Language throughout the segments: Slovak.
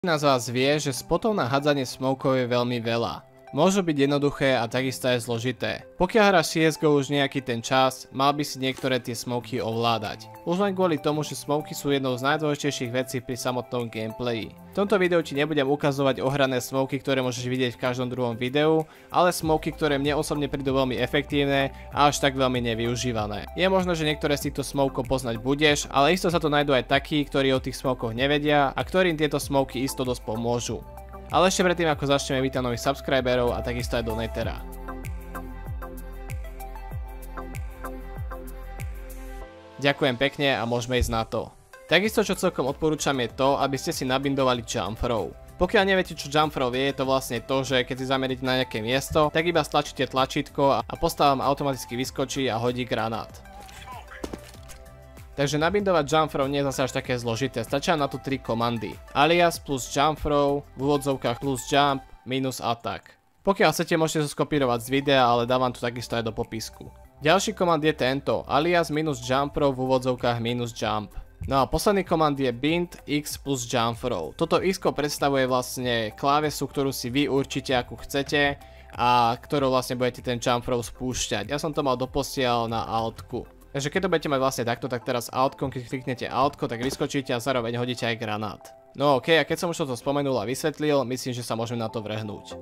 Väčšina z vás vie, že spotov na hádzanie smokov je veľmi veľa. Môžu byť jednoduché a takisto aj zložité. Pokiaľ hráš CSGO už nejaký ten čas, mal by si niektoré tie smoky ovládať. Už len kvôli tomu, že smoky sú jednou z najdôležitejších vecí pri samotnom gameplayi. V tomto videu ti nebudem ukazovať ohrané smoky, ktoré môžeš vidieť v každom druhom videu, ale smoky, ktoré mne osobne prídu veľmi efektívne a až tak veľmi nevyužívané. Je možné, že niektoré z týchto smokov poznať budeš, ale isto sa to nájdú aj takí, ktorí o tých smokoch nevedia a ktorým tieto smoky isto dosť pomôžu. Ale ešte predtým, ako začneme, vítam nových subscriberov a takisto aj donatera. Ďakujem pekne a môžeme ísť na to. Takisto, čo celkom odporúčam, je to, aby ste si nabindovali jump throw. Pokiaľ neviete, čo jump throw je to vlastne to, že keď si zameríte na nejaké miesto, tak iba stlačíte tlačítko a postava vám automaticky vyskočí a hodí granát. Takže nabindovať jump throw nie je zase až také zložité, stačia na to 3 komandy. Alias plus jump throw, v úvodzovkách plus jump, minus attack. Pokiaľ chcete, môžete to skopírovať z videa, ale dávam to takisto aj do popisku. Ďalší komand je tento, alias minus jump throw, v úvodzovkách minus jump. No a posledný komand je bind x plus jump throw. Toto x predstavuje vlastne klávesu, ktorú si vy určite akú chcete a ktorou vlastne budete ten jump throw spúšťať. Ja som to mal doposiaľ na altku. Takže keď to budete mať vlastne takto, tak teraz altkom, keď kliknete altko, tak vyskočíte a zároveň hodíte aj granát. No ok, a keď som už toto spomenul a vysvetlil, myslím, že sa môžem na to vrhnúť.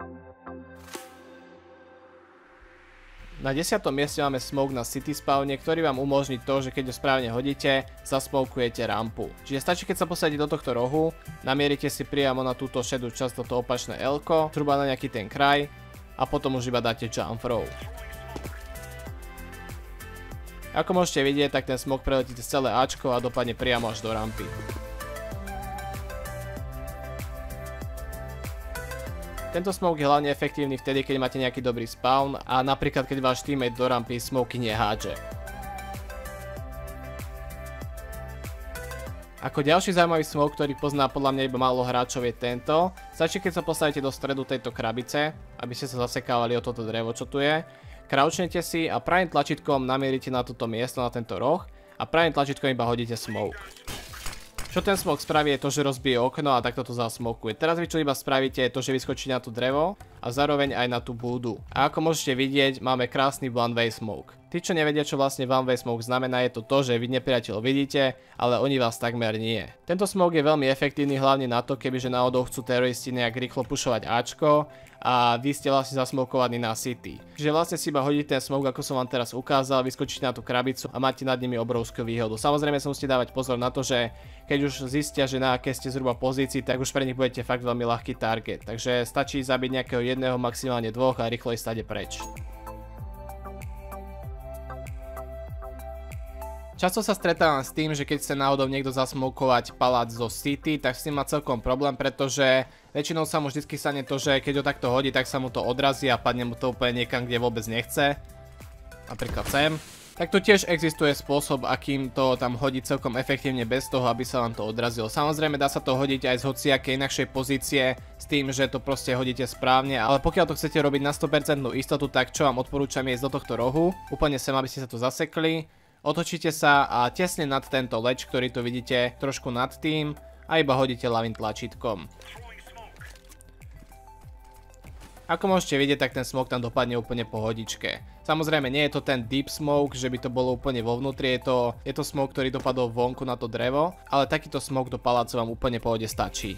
Na 10. mieste máme smoke na city spawne, ktorý vám umožní to, že keď ho správne hodíte, zasmokujete rampu. Čiže stačí, keď sa posadíte do tohto rohu, namierite si priamo na túto šedú časť, toto opačné L-ko, zhruba na nejaký ten kraj a potom už iba dáte jump throw. Ako môžete vidieť, tak ten smok preletí cez celé Ačko a dopadne priamo až do rampy. Tento smok je hlavne efektívny vtedy, keď máte nejaký dobrý spawn a napríklad keď váš teammate do rampy smoky nehádže. Ako ďalší zaujímavý smok, ktorý pozná podľa mňa iba málo hráčov, je tento. Stačí, keď sa postavíte do stredu tejto krabice, aby ste sa zasekávali o toto drevo, čo tu je. Crouchnete si a pravým tlačítkom namierite na toto miesto, na tento roh a pravým tlačítkom iba hodíte smoke. Čo ten smoke spraví je to, že rozbije okno a takto to zasmokuje. Teraz vy čo iba spravíte je to, že vyskočí na tú drevo a zároveň aj na tú búdu. A ako môžete vidieť, máme krásny one way smoke. Tí, čo nevedia, čo vlastne one way smoke znamená, je to, že vy nepriateľov vidíte, ale oni vás takmer nie. Tento smoke je veľmi efektívny hlavne na to, kebyže náhodou chcú teroristi nejak rýchlo pušovať Ačko a vy ste vlastne zasmokovaní na city. Čiže vlastne si iba hodíte ten smoke, ako som vám teraz ukázal, vyskočíte na tú krabicu a máte nad nimi obrovskú výhodu. Samozrejme sa musíte dávať pozor na to, že keď už zistia, že na aké ste zhruba pozícii, tak už pre nich budete fakt veľmi ľahký target. Takže stačí zabiť nejakého jedného, maximálne dvoch a rýchlo ísť stade preč. Často sa stretávam s tým, že keď chce náhodou niekto zasmokovať palác zo city, tak s tým má celkom problém, pretože väčšinou sa mu vždy stane to, že keď ho takto hodí, tak sa mu to odrazí a padne mu to úplne niekam, kde vôbec nechce. Napríklad sem. Tak tu tiež existuje spôsob, akým to tam hodí celkom efektívne bez toho, aby sa vám to odrazilo. Samozrejme dá sa to hodiť aj z hociakej inakšej pozície s tým, že to proste hodíte správne, ale pokiaľ to chcete robiť na 100% istotu, tak čo vám odporúčam je ísť do tohto rohu, úplne sem, aby ste sa tu zasekli. Otočíte sa a tesne nad tento leč, ktorý tu vidíte, trošku nad tým a iba hodíte ľavým tlačítkom. Ako môžete vidieť, tak ten smoke tam dopadne úplne po hodičke. Samozrejme nie je to ten deep smoke, že by to bolo úplne vo vnútri, je to smoke, ktorý dopadol vonku na to drevo, ale takýto smoke do paláca vám úplne po pohode stačí.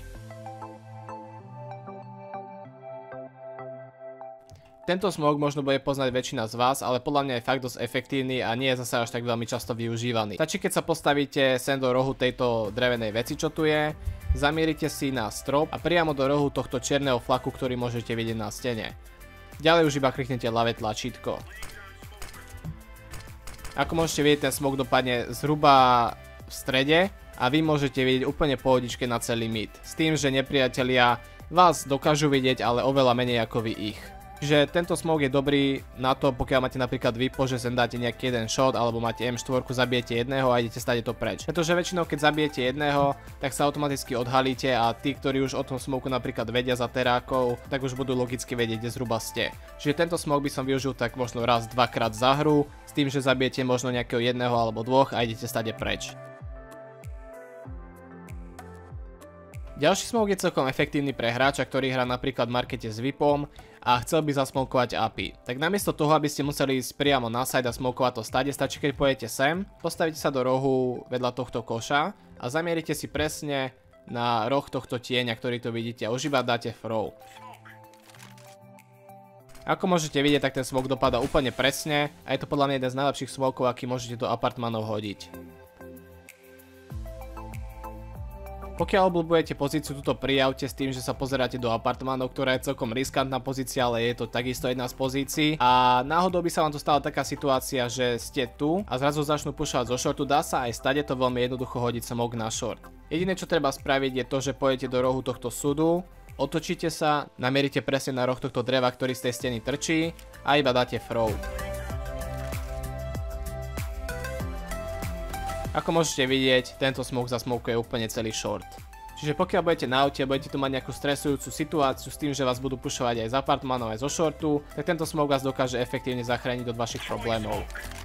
Tento smoke možno bude poznať väčšina z vás, ale podľa mňa je fakt dosť efektívny a nie je zase až tak veľmi často využívaný. Stačí, keď sa postavíte sem do rohu tejto drevenej veci, čo tu je, zamierite si na strop a priamo do rohu tohto čierneho flaku, ktorý môžete vidieť na stene. Ďalej už iba kliknete ľavé tlačítko. Ako môžete vidieť, ten smoke dopadne zhruba v strede a vy môžete vidieť úplne pohodičke na celý mid. S tým, že nepriatelia vás dokážu vidieť, ale oveľa menej ako vy ich. Čiže tento smoke je dobrý na to, pokiaľ máte napríklad výpo, že sem dáte nejaký jeden shot alebo máte M4, zabijete jedného a idete stade to preč. Pretože väčšinou keď zabijete jedného, tak sa automaticky odhalíte a tí, ktorí už o tom smoku napríklad vedia za terákov, tak už budú logicky vedieť, kde zhruba ste. Čiže tento smoke by som využil tak možno raz, dvakrát za hru, s tým, že zabijete možno nejakého jedného alebo dvoch a idete stade preč. Ďalší smoke je celkom efektívny pre hráča, ktorý hrá napríklad v markete s VIPom a chcel by zasmokovať API. Tak namiesto toho, aby ste museli ísť priamo na side a smokovať to stade, stačí keď pôjdete sem, postavíte sa do rohu vedľa tohto koša a zamierite si presne na roh tohto tieňa, ktorý tu vidíte a už iba dáte throw. Ako môžete vidieť, tak ten smoke dopadá úplne presne a je to podľa mňa jeden z najlepších smokov, aký môžete do apartmanov hodiť. Pokiaľ obľúbujete pozíciu, tuto prijavte s tým, že sa pozeráte do apartmánov, ktorá je celkom riskantná pozícia, ale je to takisto jedna z pozícií. A náhodou by sa vám tu stala taká situácia, že ste tu a zrazu začnú pušovať zo shortu, dá sa aj stade to veľmi jednoducho hodiť smoke na short. Jediné, čo treba spraviť, je to, že pôjdete do rohu tohto súdu, otočíte sa, namierite presne na roh tohto dreva, ktorý z tej steny trčí a iba dáte throw. Ako môžete vidieť, tento smoke zasmokuje úplne celý short. Čiže pokiaľ budete na aute a budete tu mať nejakú stresujúcu situáciu s tým, že vás budú pušovať aj z apartmánov, aj zo shortu, tak tento smoke vás dokáže efektívne zachrániť od vašich problémov.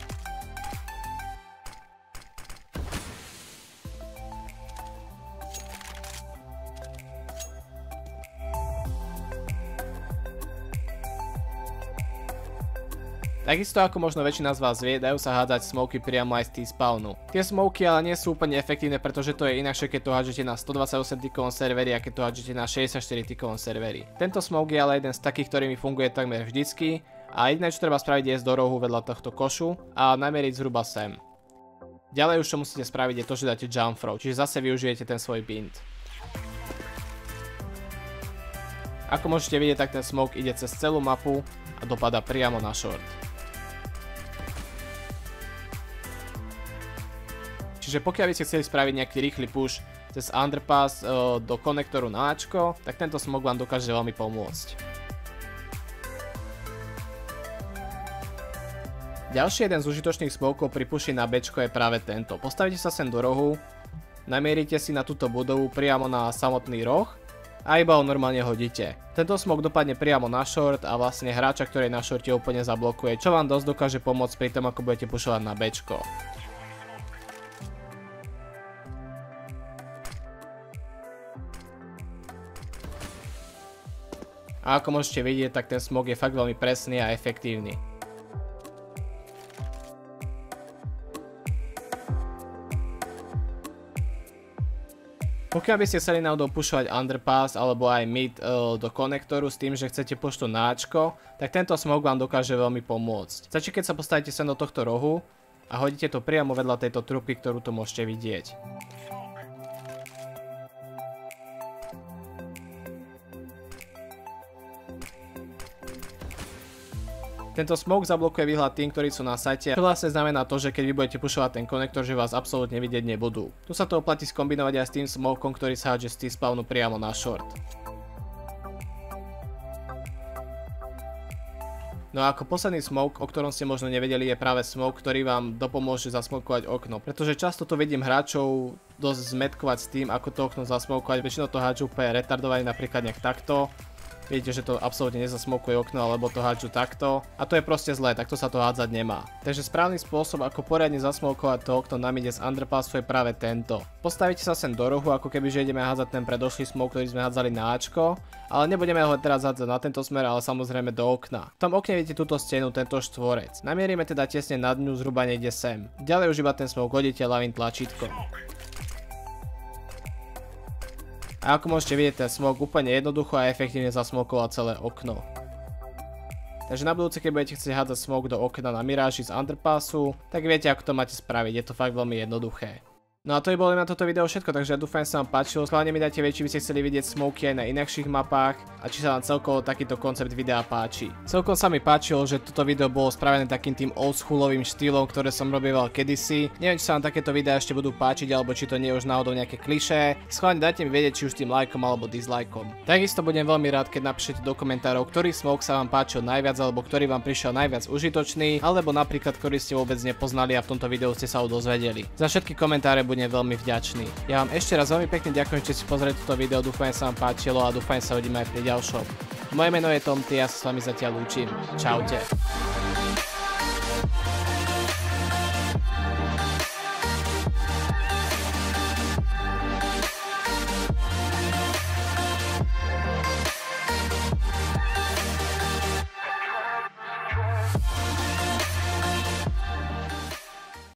Takisto ako možno väčšina z vás vie, dajú sa hádzať smoky priamo aj z T-spawnu. Tie smoky ale nie sú úplne efektívne, pretože to je inakšie, keď to hádžete na 128 tikovom serveri a keď to hádžete na 64 tikovom serveri. Tento smoke je ale jeden z takých, ktorými funguje takmer vždycky a jediné, čo treba spraviť, je ísť do rohu vedľa tohto košu a namieriť zhruba sem. Ďalej už čo musíte spraviť je to, že dáte jump throw, čiže zase využijete ten svoj bind. Ako môžete vidieť, tak ten smoke ide cez celú mapu a dopadá priamo na short. Čiže pokiaľ by ste chceli spraviť nejaký rýchly push cez underpass do konektoru na Ačko, tak tento smoke vám dokáže veľmi pomôcť. Ďalší jeden z užitočných smokov pri pushi na Bčko je práve tento. Postavíte sa sem do rohu, namierite si na túto budovu priamo na samotný roh a iba ho normálne hodíte. Tento smoke dopadne priamo na short a vlastne hráča, ktorý je na shorte, úplne zablokuje, čo vám dosť dokáže pomôcť pri tom, ako budete pušovať na Bčko. A ako môžete vidieť, tak ten smoke je fakt veľmi presný a efektívny. Pokiaľ by ste chceli náhodou pušovať underpass alebo aj mid do konektoru s tým, že chcete puštu na Ačko, tak tento smoke vám dokáže veľmi pomôcť. Stačí, keď sa postavíte sem do tohto rohu a hodíte to priamo vedľa tejto trubky, ktorú tu môžete vidieť. Tento smoke zablokuje výhľad tým, ktorí sú na sajte, čo vlastne znamená to, že keď vy budete pušovať ten konektor, že vás absolútne vidieť nebudú. Tu sa to oplatí skombinovať aj s tým smokom, ktorý sa hádže z T-spawnu priamo na short. No a ako posledný smoke, o ktorom ste možno nevedeli, je práve smoke, ktorý vám dopomôže zasmokovať okno. Pretože často tu vidím hráčov dosť zmetkovať s tým, ako to okno zasmokovať, väčšinou to hádžu úplne retardovaní, napríklad nejak takto. Vidíte, že to absolútne nezasmokuje okno, alebo to hádžu takto. A to je proste zlé, takto sa to hádzať nemá. Takže správny spôsob, ako poriadne zasmokovať to okno na mide z underpassu je práve tento. Postavíte sa sem do rohu, ako keby že ideme hádzať ten predošlý smoke, ktorý sme hádzali na Ačko. Ale nebudeme ho teraz hádzať na tento smer, ale samozrejme do okna. V tom okne vidíte túto stenu, tento štvorec. Namierime teda tesne nad ňu, zhruba niekde sem. Ďalej už iba ten smoke hodíte ľavým tlačítkom. A ako môžete vidieť, ten smoke úplne jednoducho a efektívne zasmokoval celé okno. Takže na budúce, keď budete chcieť hádzať smoke do okna na miráži z underpassu, tak viete, ako to máte spraviť, je to fakt veľmi jednoduché. No a to by bolo na toto video všetko, takže ja dúfam, že sa vám páčilo. Hlavne mi dajte vedieť, či by ste chceli vidieť smoky aj na inakších mapách a či sa vám celkovo takýto koncept videa páči. Celkom sa mi páčilo, že toto video bolo spravené takým tým oldschoolovým štýlom, ktoré som robieval kedysi. Neviem, či sa vám takéto videá ešte budú páčiť, alebo či to nie je už náhodou nejaké klišé. Schválne dajte mi vedieť, či už tým lajkom alebo dislajkom. Takisto budem veľmi rád, keď napíšete do komentárov, ktorý smoke sa vám páčil najviac, alebo ktorý vám prišiel najviac užitočný, alebo napríklad ktorý ste vôbec nepoznali a v tomto videu ste sa ho dozvedeli. Za všetky komentáre budem veľmi vďačný. Ja vám ešte raz veľmi pekne ďakujem, že ste si pozreli toto video, dúfam, že sa vám páčilo a dúfam, že sa uvidíme aj pri ďalšom. Moje meno je Tom, ja sa s vami zatiaľ lúčim. Čaute.